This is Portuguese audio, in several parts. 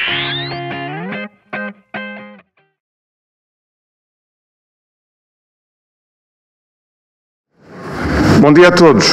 Bom dia a todos.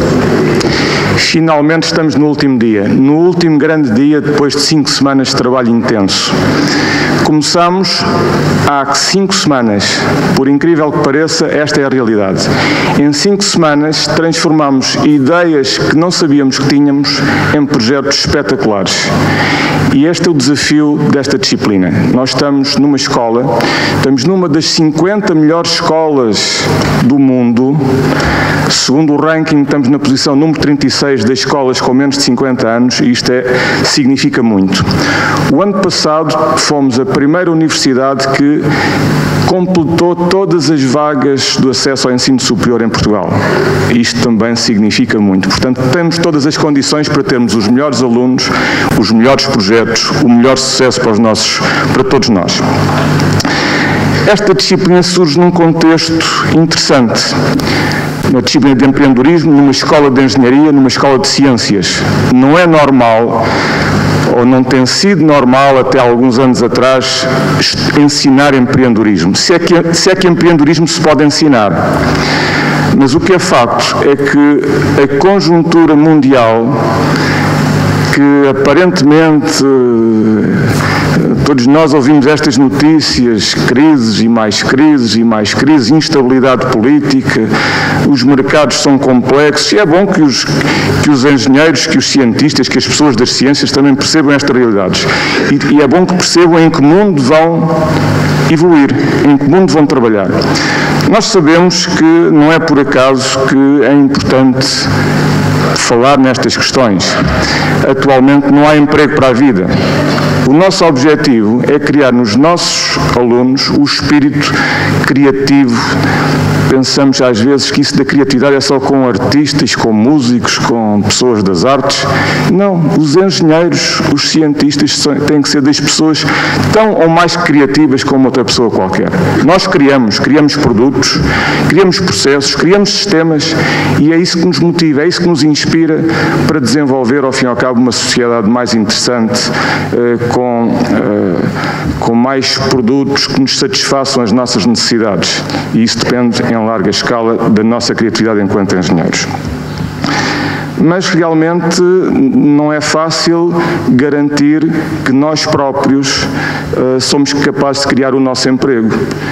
Finalmente estamos no último dia, no último grande dia depois de 5 semanas de trabalho intenso. Começamos há 5 semanas, por incrível que pareça, esta é a realidade. Em 5 semanas transformamos ideias que não sabíamos que tínhamos em projetos espetaculares. E este é o desafio desta disciplina. Nós estamos numa escola, estamos numa das 50 melhores escolas do mundo. Segundo o ranking, estamos na posição número 36 das escolas com menos de 50 anos e isto significa muito. O ano passado fomos a primeira universidade que completou todas as vagas do acesso ao ensino superior em Portugal. Isto também significa muito. Portanto, temos todas as condições para termos os melhores alunos, os melhores projetos, o melhor sucesso para todos nós. Esta disciplina surge num contexto interessante. Uma disciplina de empreendedorismo, numa escola de engenharia, numa escola de ciências. Não é normal, ou não tem sido normal até alguns anos atrás, ensinar empreendedorismo. Se é que empreendedorismo se pode ensinar. Mas o que é facto é que a conjuntura mundial, que aparentemente todos nós ouvimos estas notícias, crises e mais crises e mais crises, instabilidade política, os mercados são complexos e é bom que os engenheiros, que os cientistas, que as pessoas das ciências também percebam estas realidades. E é bom que percebam em que mundo vão evoluir, em que mundo vão trabalhar. Nós sabemos que não é por acaso que é importante falar nestas questões. Atualmente não há emprego para a vida. O nosso objetivo é criar nos nossos alunos o espírito criativo. Pensamos às vezes que isso da criatividade é só com artistas, com músicos, com pessoas das artes. Não, os engenheiros, os cientistas têm que ser das pessoas tão ou mais criativas como outra pessoa qualquer. Nós criamos produtos, criamos processos, criamos sistemas e é isso que nos motiva, é isso que nos inspira para desenvolver, ao fim e ao cabo, uma sociedade mais interessante, com mais produtos que nos satisfaçam as nossas necessidades. E isso depende, em larga escala, da nossa criatividade enquanto engenheiros. Mas realmente não é fácil garantir que nós próprios somos capazes de criar o nosso emprego.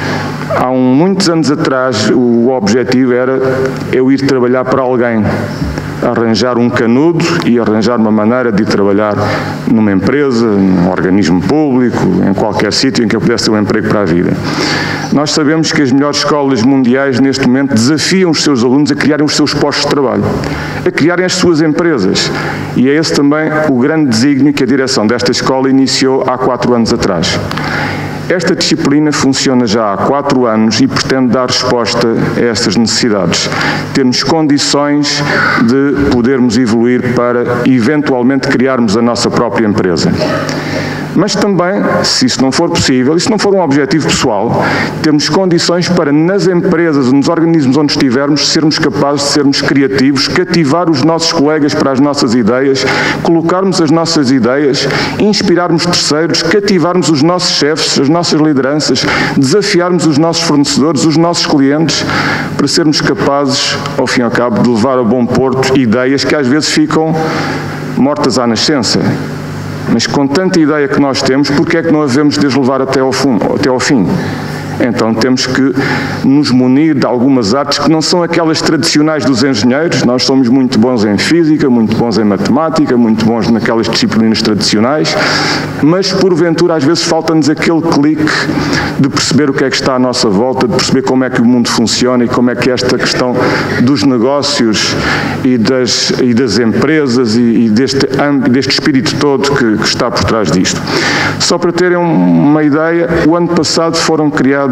Há muitos anos atrás o objetivo era eu ir trabalhar para alguém, arranjar um canudo e arranjar uma maneira de ir trabalhar numa empresa, num organismo público, em qualquer sítio em que eu pudesse ter um emprego para a vida. Nós sabemos que as melhores escolas mundiais neste momento desafiam os seus alunos a criarem os seus postos de trabalho, a criarem as suas empresas. E é esse também o grande desígnio que a direção desta escola iniciou há 4 anos atrás. Esta disciplina funciona já há 4 anos e pretende dar resposta a estas necessidades. Termos condições de podermos evoluir para, eventualmente, criarmos a nossa própria empresa. Mas também, se isso não for possível, e se não for um objetivo pessoal, temos condições para, nas empresas, nos organismos onde estivermos, sermos capazes de sermos criativos, cativar os nossos colegas para as nossas ideias, colocarmos as nossas ideias, inspirarmos terceiros, cativarmos os nossos chefes, as nossas lideranças, desafiarmos os nossos fornecedores, os nossos clientes, para sermos capazes, ao fim e ao cabo, de levar a bom porto ideias que às vezes ficam mortas à nascença. Mas com tanta ideia que nós temos, porque é que não a devemos deslevar até ao fim? Então temos que nos munir de algumas artes que não são aquelas tradicionais dos engenheiros. Nós somos muito bons em física, muito bons em matemática, muito bons naquelas disciplinas tradicionais, mas porventura às vezes falta-nos aquele clique de perceber o que é que está à nossa volta, de perceber como é que o mundo funciona e como é que esta questão dos negócios e das empresas e deste espírito todo que está por trás disto. Só para terem uma ideia, o ano passado foram criadas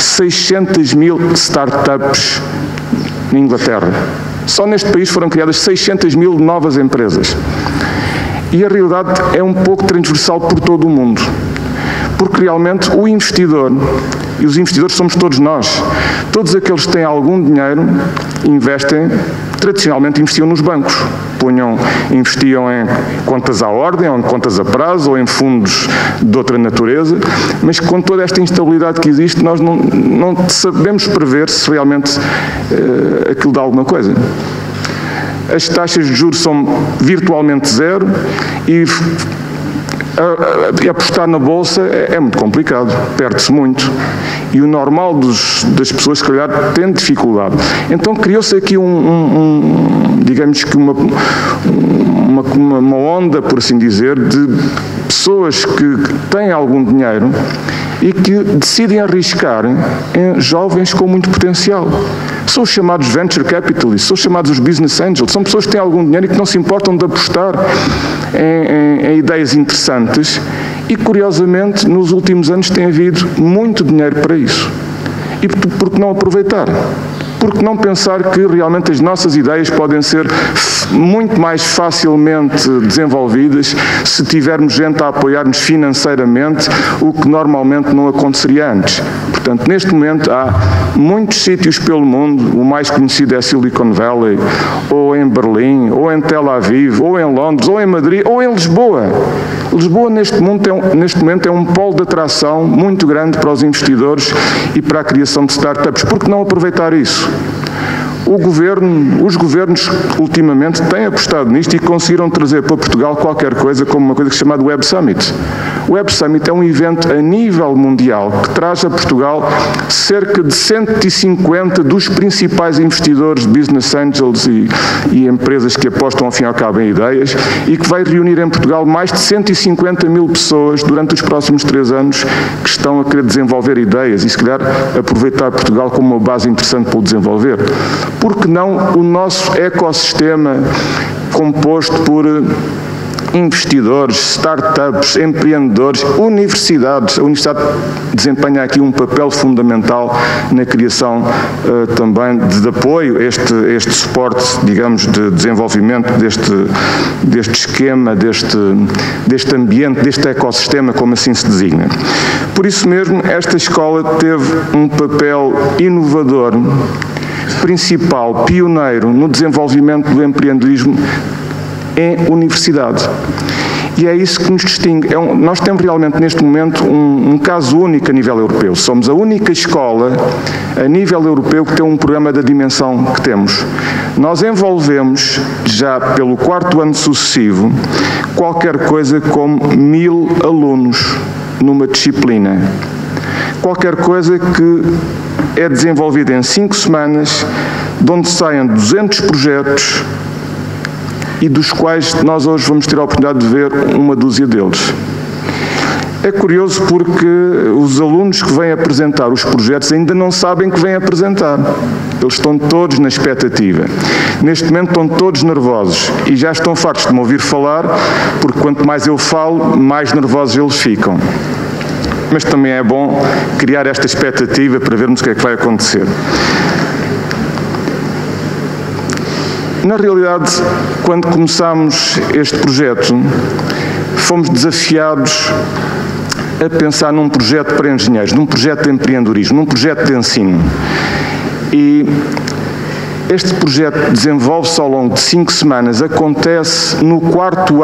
600 mil startups na Inglaterra. Só neste país foram criadas 600 mil novas empresas. E a realidade é um pouco transversal por todo o mundo. Porque realmente o investidor, e os investidores somos todos nós, todos aqueles que têm algum dinheiro, tradicionalmente investiam nos bancos. investiam em contas à ordem, ou em contas a prazo, ou em fundos de outra natureza, mas com toda esta instabilidade que existe, nós não sabemos prever se realmente aquilo dá alguma coisa. As taxas de juros são virtualmente zero e apostar na Bolsa é muito complicado, perde-se muito. E o normal das pessoas, se calhar, tem dificuldade. Então criou-se aqui digamos que uma onda, por assim dizer, de pessoas que têm algum dinheiro e que decidem arriscar em jovens com muito potencial. São os chamados venture capitalists, são os chamados os business angels, são pessoas que têm algum dinheiro e que não se importam de apostar em ideias interessantes e, curiosamente, nos últimos anos tem havido muito dinheiro para isso. E por que não aproveitar? Por que não pensar que realmente as nossas ideias podem ser muito mais facilmente desenvolvidas se tivermos gente a apoiar-nos financeiramente, o que normalmente não aconteceria antes. Portanto, neste momento há muitos sítios pelo mundo, o mais conhecido é Silicon Valley, ou em Berlim, ou em Tel Aviv, ou em Londres, ou em Madrid, ou em Lisboa. Lisboa, neste momento, é um polo de atração muito grande para os investidores e para a criação de startups. Por que não aproveitar isso? Os governos, ultimamente, têm apostado nisto e conseguiram trazer para Portugal qualquer coisa como uma coisa chamada Web Summit. O Web Summit é um evento a nível mundial que traz a Portugal cerca de 150 dos principais investidores, business angels e empresas que apostam ao fim e ao cabo em ideias e que vai reunir em Portugal mais de 150 mil pessoas durante os próximos 3 anos que estão a querer desenvolver ideias e, se calhar, aproveitar Portugal como uma base interessante para o desenvolver. Por que não o nosso ecossistema composto por investidores, startups, empreendedores, universidades. A universidade desempenha aqui um papel fundamental na criação também de apoio a este suporte, digamos, de desenvolvimento deste esquema, deste ambiente, deste ecossistema, como assim se designa. Por isso mesmo, esta escola teve um papel inovador, principal, pioneiro no desenvolvimento do empreendedorismo em universidade. E é isso que nos distingue. Nós temos realmente, neste momento, um caso único a nível europeu. Somos a única escola a nível europeu que tem um programa da dimensão que temos. Nós envolvemos, já pelo 4º ano sucessivo, qualquer coisa como 1000 alunos numa disciplina. Qualquer coisa que é desenvolvida em 5 semanas, de onde saem 200 projetos e dos quais nós hoje vamos ter a oportunidade de ver uma dúzia deles. É curioso porque os alunos que vêm apresentar os projetos ainda não sabem que vêm apresentar. Eles estão todos na expectativa. Neste momento estão todos nervosos e já estão fartos de me ouvir falar, porque quanto mais eu falo, mais nervosos eles ficam. Mas também é bom criar esta expectativa para vermos o que é que vai acontecer. Na realidade, quando começámos este projeto, fomos desafiados a pensar num projeto para engenheiros, num projeto de empreendedorismo, num projeto de ensino. E este projeto desenvolve-se ao longo de 5 semanas, acontece no 4º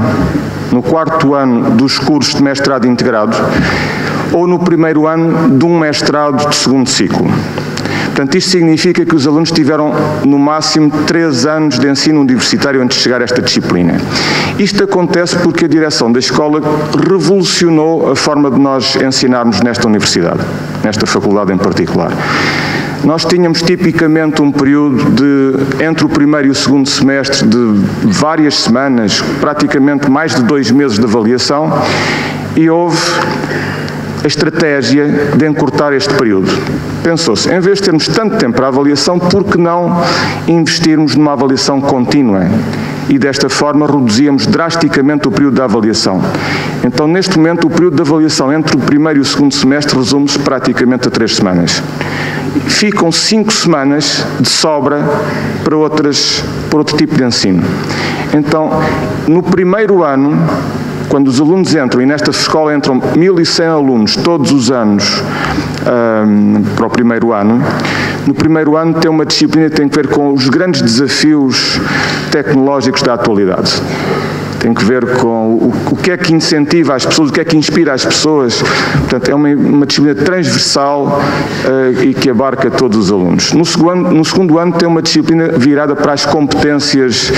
ano dos cursos de mestrado integrado ou no 1º ano de um mestrado de 2º ciclo. Portanto, isto significa que os alunos tiveram, no máximo, 3 anos de ensino universitário antes de chegar a esta disciplina. Isto acontece porque a direção da escola revolucionou a forma de nós ensinarmos nesta universidade, nesta faculdade em particular. Nós tínhamos tipicamente um período entre o 1º e o 2º semestre de várias semanas, praticamente mais de 2 meses de avaliação, e houve a estratégia de encurtar este período. Pensou-se, em vez de termos tanto tempo para a avaliação, por que não investirmos numa avaliação contínua? E desta forma reduzíamos drasticamente o período da avaliação. Então, neste momento, o período de avaliação entre o 1º e o 2º semestre resume-se praticamente a 3 semanas. Ficam 5 semanas de sobra para outro tipo de ensino. Então, no 1º ano, quando os alunos entram, e nesta escola entram 1100 alunos todos os anos para o 1º ano, No primeiro ano tem uma disciplina que tem que ver com os grandes desafios tecnológicos da atualidade. Tem que ver com o que é que incentiva as pessoas, o que é que inspira as pessoas. Portanto, é uma disciplina transversal e que abarca todos os alunos. No segundo ano tem uma disciplina virada para as competências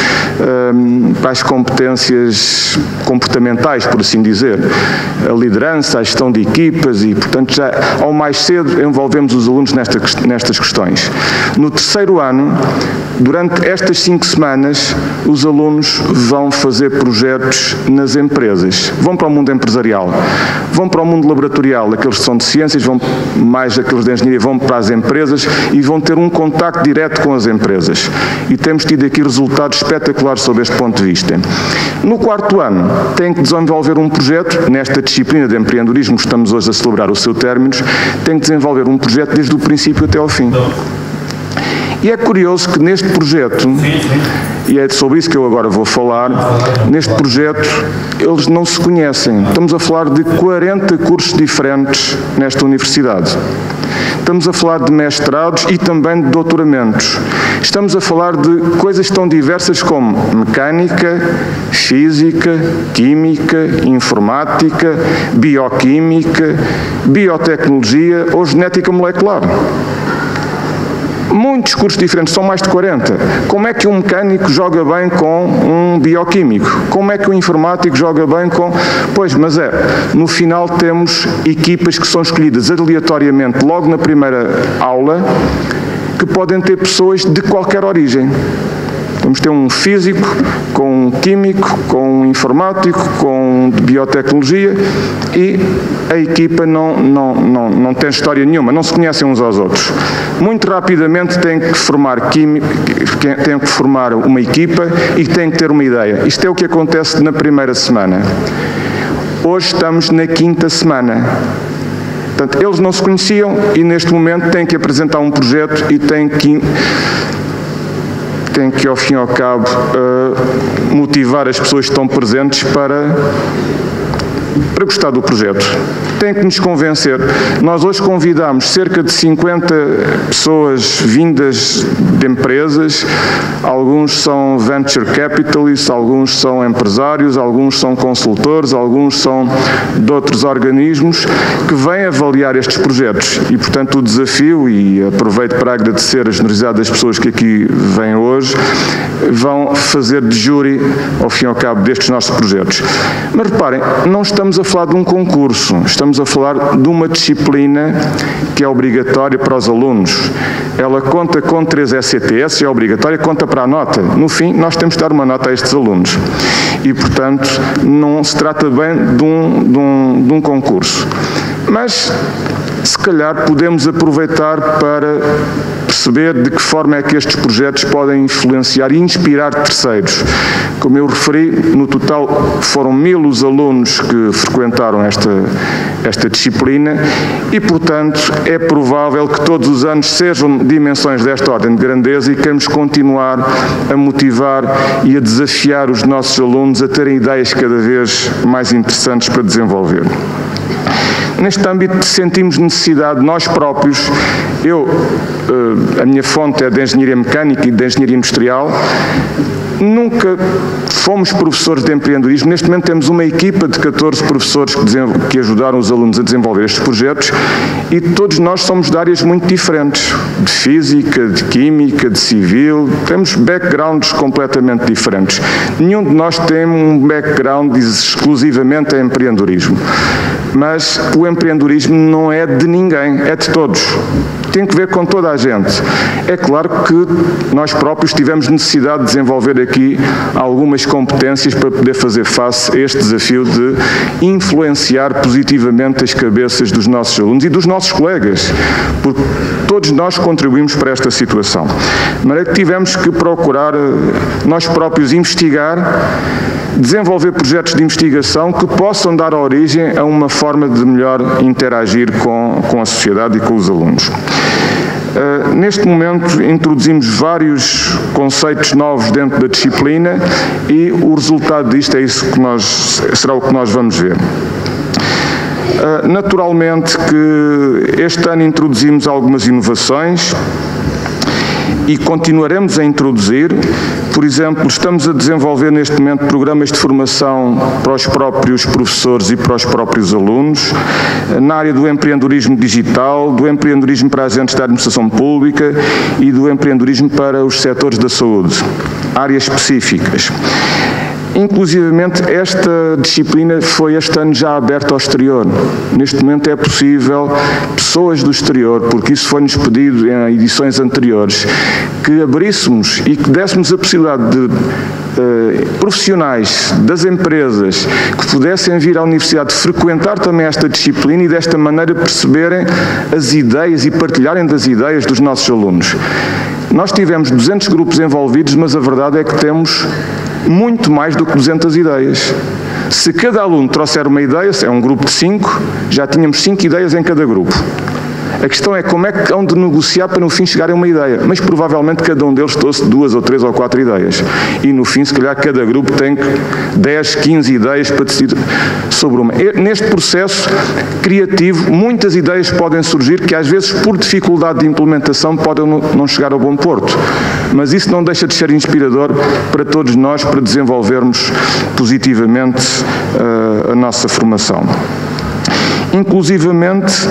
comportamentais, por assim dizer. A liderança, a gestão de equipas e, portanto, já ao mais cedo envolvemos os alunos nestas questões. No terceiro ano, durante estas 5 semanas, os alunos vão fazer projetos nas empresas. Vão para o mundo empresarial, vão para o mundo laboratorial, aqueles que são de ciências, vão mais aqueles de engenharia, vão para as empresas e vão ter um contacto direto com as empresas. E temos tido aqui resultados espetaculares sob este ponto de vista. No quarto ano, têm que desenvolver um projeto, nesta disciplina de empreendedorismo, que estamos hoje a celebrar o seu término, têm que desenvolver um projeto desde o princípio até ao fim. E é curioso que neste projeto, e é sobre isso que eu agora vou falar, neste projeto eles não se conhecem. Estamos a falar de 40 cursos diferentes nesta universidade. Estamos a falar de mestrados e também de doutoramentos. Estamos a falar de coisas tão diversas como mecânica, física, química, informática, bioquímica, biotecnologia ou genética molecular. Muitos cursos diferentes, são mais de 40. Como é que um mecânico joga bem com um bioquímico? Como é que um informático joga bem com... Pois, mas no final temos equipas que são escolhidas aleatoriamente logo na primeira aula, que podem ter pessoas de qualquer origem. Vamos ter um físico, com um químico, com um informático, com um de biotecnologia e a equipa não tem história nenhuma, não se conhecem uns aos outros. Muito rapidamente têm que formar uma equipa e têm que ter uma ideia. Isto é o que acontece na primeira semana. Hoje estamos na 5ª semana. Portanto, eles não se conheciam e neste momento têm que apresentar um projeto e têm que ao fim e ao cabo motivar as pessoas que estão presentes para gostar do projeto. Tem que nos convencer. Nós hoje convidamos cerca de 50 pessoas vindas de empresas, alguns são venture capitalists, alguns são empresários, alguns são consultores, alguns são de outros organismos que vêm avaliar estes projetos. E, portanto, o desafio, e aproveito para agradecer a generosidade das pessoas que aqui vêm hoje, vão fazer de júri, ao fim e ao cabo, destes nossos projetos. Mas reparem, não estamos a falar de um concurso, estamos a falar de uma disciplina que é obrigatória para os alunos. Ela conta com 3 ECTS, é obrigatória, conta para a nota. No fim, nós temos de dar uma nota a estes alunos. E, portanto, não se trata bem de um concurso. Mas, se calhar, podemos aproveitar para perceber de que forma é que estes projetos podem influenciar e inspirar terceiros. Como eu referi, no total foram 1000 os alunos que frequentaram esta disciplina e, portanto, é provável que todos os anos sejam dimensões desta ordem de grandeza e queremos continuar a motivar e a desafiar os nossos alunos a terem ideias cada vez mais interessantes para desenvolver. Neste âmbito sentimos necessidade, nós próprios, a minha fonte é de Engenharia Mecânica e de Engenharia Industrial, nunca fomos professores de empreendedorismo. Neste momento temos uma equipa de 14 professores que ajudaram os alunos a desenvolver estes projetos e todos nós somos de áreas muito diferentes, de física, de química, de civil, temos backgrounds completamente diferentes. Nenhum de nós tem um background exclusivamente em empreendedorismo. Mas o empreendedorismo não é de ninguém, é de todos. Tem que ver com toda a gente. É claro que nós próprios tivemos necessidade de desenvolver aqui algumas competências para poder fazer face a este desafio de influenciar positivamente as cabeças dos nossos alunos e dos nossos colegas, porque todos nós contribuímos para esta situação. De maneira que tivemos que procurar nós próprios investigar, desenvolver projetos de investigação que possam dar origem a uma forma de melhor interagir com a sociedade e com os alunos. Neste momento introduzimos vários conceitos novos dentro da disciplina e o resultado disto é isso que será o que nós vamos ver. Naturalmente que este ano introduzimos algumas inovações e continuaremos a introduzir. Por exemplo, estamos a desenvolver neste momento programas de formação para os próprios professores e para os próprios alunos, na área do empreendedorismo digital, do empreendedorismo para agentes da administração pública e do empreendedorismo para os setores da saúde, áreas específicas. Inclusivamente, esta disciplina foi este ano já aberta ao exterior. Neste momento é possível pessoas do exterior, porque isso foi-nos pedido em edições anteriores, que abríssemos e que dessemos a possibilidade de profissionais das empresas que pudessem vir à universidade frequentar também esta disciplina e desta maneira perceberem as ideias e partilharem das ideias dos nossos alunos. Nós tivemos 200 grupos envolvidos, mas a verdade é que temos muito mais do que 200 ideias. Se cada aluno trouxer uma ideia, é um grupo de 5, já tínhamos 5 ideias em cada grupo. A questão é como é que hão de negociar para no fim chegarem a uma ideia, mas provavelmente cada um deles trouxe 2 ou 3 ou 4 ideias. E no fim, se calhar, cada grupo tem 10, 15 ideias para decidir sobre uma. Neste processo criativo, muitas ideias podem surgir que às vezes, por dificuldade de implementação, podem não chegar ao bom porto. Mas isso não deixa de ser inspirador para todos nós, para desenvolvermos positivamente a nossa formação. Inclusivamente,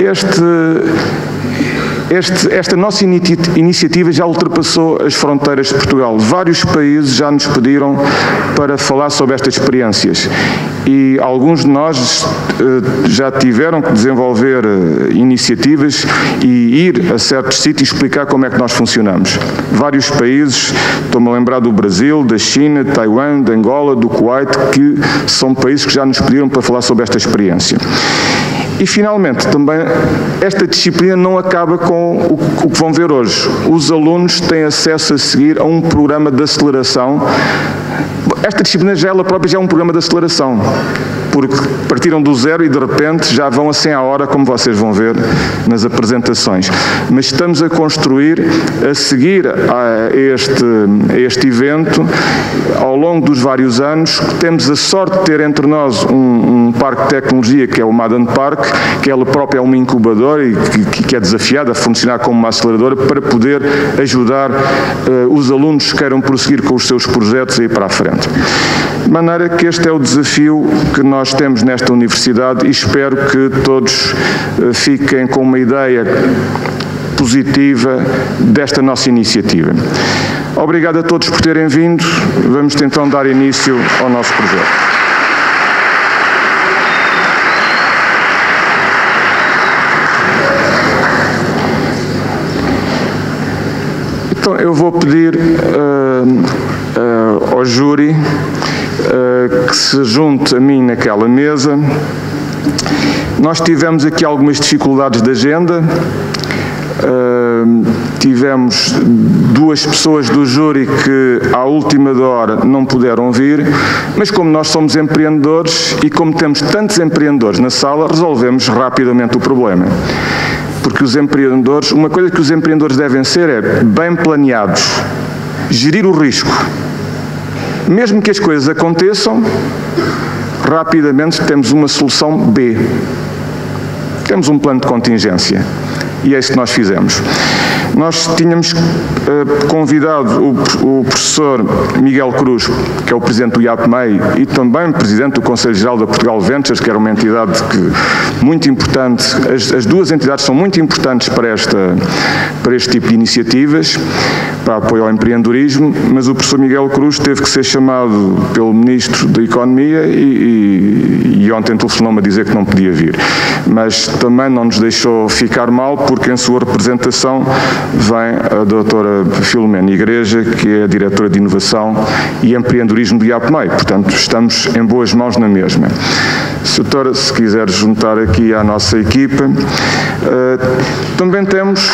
esta nossa iniciativa já ultrapassou as fronteiras de Portugal. Vários países já nos pediram para falar sobre estas experiências e alguns de nós já tiveram que desenvolver iniciativas e ir a certos sítios explicar como é que nós funcionamos. Vários países, estou-me a lembrar do Brasil, da China, de Taiwan, de Angola, do Kuwait, que são países que já nos pediram para falar sobre esta experiência. E, finalmente, também, esta disciplina não acaba com o que vão ver hoje. Os alunos têm acesso a seguir a um programa de aceleração. Esta disciplina ela própria já é um programa de aceleração, porque partiram do zero e, de repente, já vão a 100 à hora, como vocês vão ver nas apresentações. Mas estamos a construir, a seguir a este evento, ao longo dos vários anos, temos a sorte de ter entre nós um parque de tecnologia, que é o Madden Park, que ela própria é uma incubadora e que é desafiada a funcionar como uma aceleradora para poder ajudar os alunos que queiram prosseguir com os seus projetos a ir para a frente. De maneira que este é o desafio que nós temos nesta universidade e espero que todos fiquem com uma ideia positiva desta nossa iniciativa. Obrigado a todos por terem vindo. Vamos então dar início ao nosso projeto. Então, eu vou pedir ao júri que se junte a mim naquela mesa. Nós tivemos aqui algumas dificuldades de agenda. Tivemos 2 pessoas do júri que à última hora não puderam vir, mas como nós somos empreendedores e como temos tantos empreendedores na sala, resolvemos rapidamente o problema. Porque os empreendedores, uma coisa que os empreendedores devem ser é bem planeados, gerir o risco. Mesmo que as coisas aconteçam, rapidamente temos uma solução B. Temos um plano de contingência. E é isso que nós fizemos. Nós tínhamos convidado o professor Miguel Cruz, que é o presidente do IAPMEI e também presidente do Conselho Geral da Portugal Ventures, que era uma entidade muito importante. As 2 entidades são muito importantes para este tipo de iniciativas, para apoio ao empreendedorismo, mas o professor Miguel Cruz teve que ser chamado pelo Ministro da Economia e ontem telefonou-me a dizer que não podia vir. Mas também não nos deixou ficar mal, porque em sua representação vem a doutora Filomena Igreja, que é a diretora de Inovação e Empreendedorismo do IAPMEI. Portanto, estamos em boas mãos na mesma. Doutora, se quiser juntar aqui à nossa equipa. Também temos...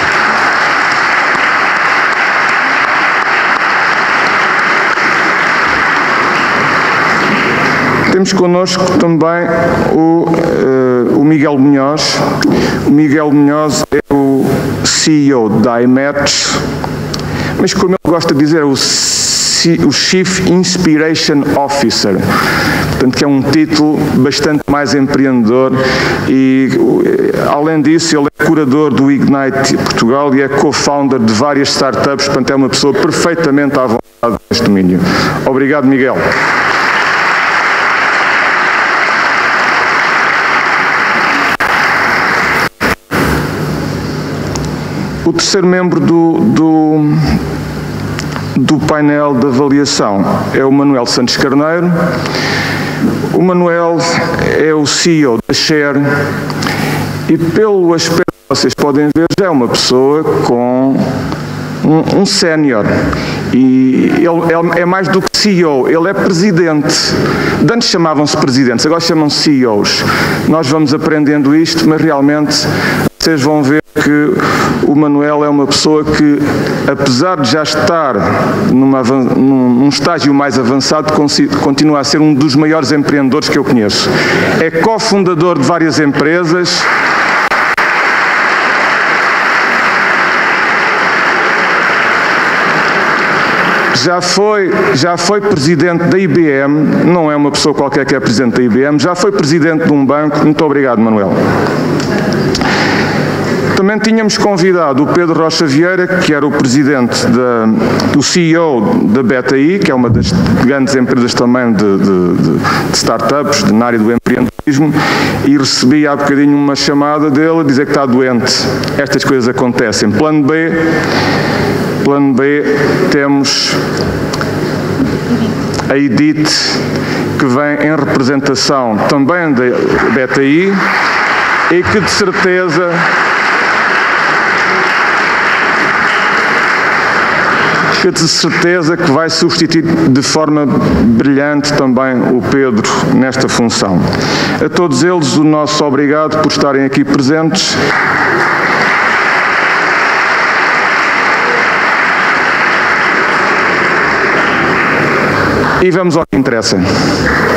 Temos connosco também o Miguel Munhoz. O Miguel Munhoz é o CEO da iMatch, mas como ele gosta de dizer, é o Chief Inspiration Officer, portanto, que é um título bastante mais empreendedor e, além disso, ele é curador do Ignite Portugal e é co-founder de várias startups, portanto, é uma pessoa perfeitamente à vontade neste domínio. Obrigado, Miguel. O terceiro membro do painel de avaliação é o Manuel Santos Carneiro. O Manuel é o CEO da Share e, pelo aspecto que vocês podem ver, já é uma pessoa com um sénior. E ele é mais do que CEO, ele é presidente. De antes chamavam-se presidentes, agora chamam-se CEOs. Nós vamos aprendendo isto, mas realmente vocês vão ver que o Manuel é uma pessoa que, apesar de já estar num estágio mais avançado, continua a ser um dos maiores empreendedores que eu conheço. É cofundador de várias empresas. Já foi presidente da IBM, não é uma pessoa qualquer que é presidente da IBM, já foi presidente de um banco. Muito obrigado, Manuel. Também tínhamos convidado o Pedro Rocha Vieira, que era o presidente, o CEO da BetaI, que é uma das grandes empresas também de startups, na área do empreendedorismo, e recebi há bocadinho uma chamada dele a dizer que está doente. Estas coisas acontecem. Plano B, temos a Edith, que vem em representação também da BetaI e que de certeza que vai substituir de forma brilhante também o Pedro nesta função. A todos eles o nosso obrigado por estarem aqui presentes. E vamos ao que interessa.